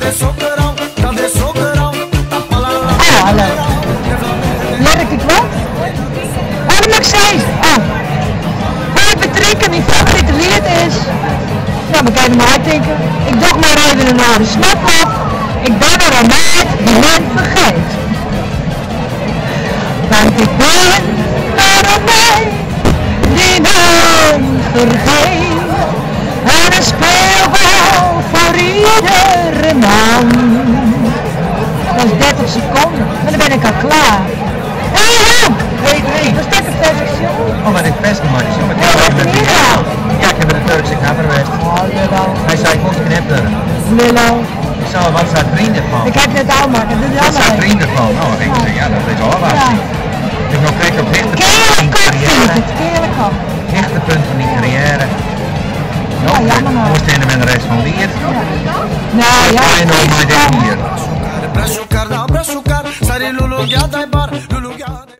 hallo. Merk ik wat? Oh, dat mag ik zeggen. Oh. Hij betrekken mijn favoriete lied is. Nou, dan kan je maar uitdenken. Ik doe maar even een oude snap af. Ik ben er een meid die men vergeet. Want ik ben er een meid die men vergeet. En een speelbal voor iedere man. Dat is 30 seconden, maar dan ben ik al klaar. Hé, Henk! Nee. Dat is een perversie. Oh, maar dit best maar is, jongen. Ja, ik heb met de Turkse kapper geweest. Oh, Lillo. Hij zei, ik moet knippen. Lillo. Ik zei, wat zijn vrienden van? Ik heb net al maar, dat doe je Wat zijn allemaal. vrienden van? Oh, ik zei, ja, dat is al wat. Ik heb nog gekeken op Keerlijk mijn kop vind carrière. het, keerlijk kop. Hichtepunt van mijn carrière. Ja, jammer nou. Moest in met de rest van Lier. Nou ja. En nog maar dit hier. Braço, carda, braço, car, sari lulu, ya dai bar, lulu, ya.